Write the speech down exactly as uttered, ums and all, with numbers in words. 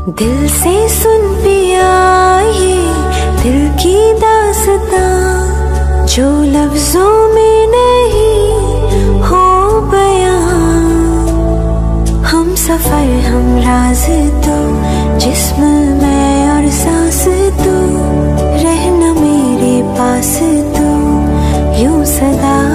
दिल से सुन पिया ये दिल की दास्तां, जो लफ्जों में नहीं हो बयां। हम सफर हम राज तो, जिस्म मैं और सांस तो, रहना मेरे पास तो यूं सदा।